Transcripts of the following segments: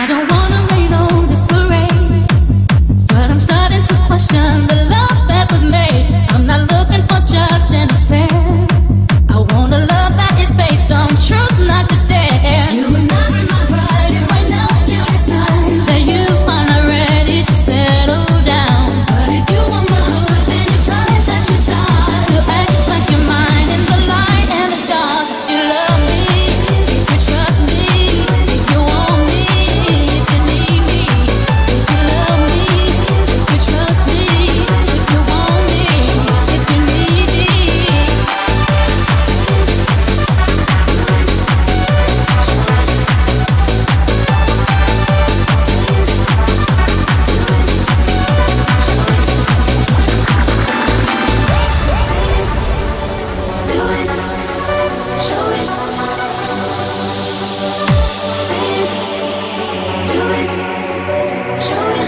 don't wanna rain on this parade, but I'm starting to question the love that was made. I'm not looking for just an affair. I want a love that is based on truth, not just dare. You and I are my pride, and right now you decide that you are not ready to settle down. But if you want my heart, then it's time that you start to act like you're mine in the light and the dark. You love me, you trust me, you want me, if you need me. You love me, you trust me, if you want me, if you need me. Do it, show it. Say it, do it, show it.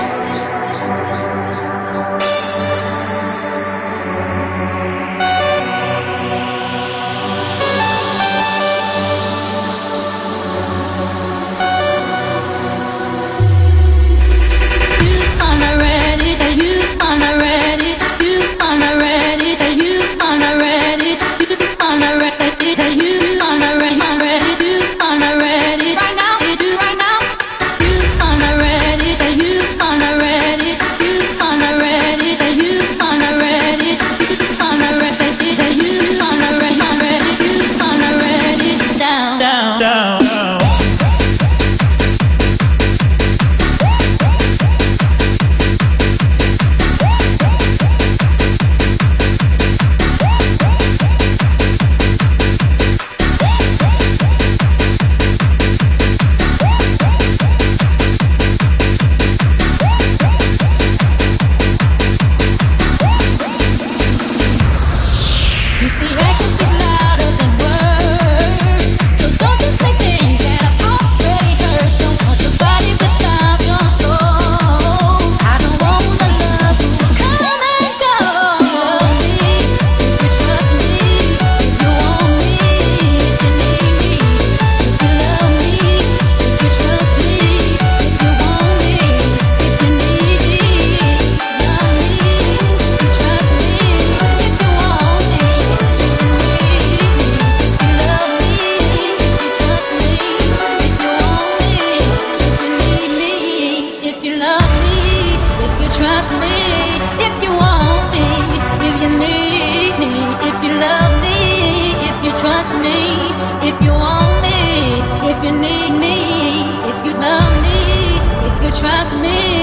You are not ready, that you are not ready. You are not ready, that you are not ready. You are not ready, that you are not ready. You are not ready right now. You do right now. You are not ready, that you are not ready. You are not ready, that you are not ready. You are not ready, that you are not ready. You are not ready. Down, down, down. You see, actions speak louder than words. So don't just say things that I've already heard. Don't want your body without your soul. I don't want the love to come and go. Love me, if you trust me, if you want me, if you need me. If you love me, if you trust me, if you want me, if you need me. Love me, if you trust me, if you want me. If you love me, if you trust me, if you want me, if you need me. If you love me, if you trust me, if you want me, if you need me. If you love me, if you trust me.